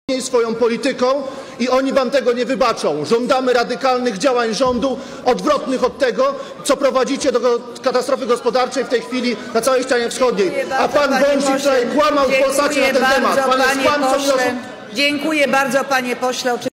swoją polityką i oni wam tego nie wybaczą. Żądamy radykalnych działań rządu, odwrotnych od tego, co prowadzicie do katastrofy gospodarczej w tej chwili na całej ścianie wschodniej. A pan Wąsik wczoraj kłamał w Polsacie na ten temat. Pan jest kłamcą. Dziękuję bardzo, panie pośle.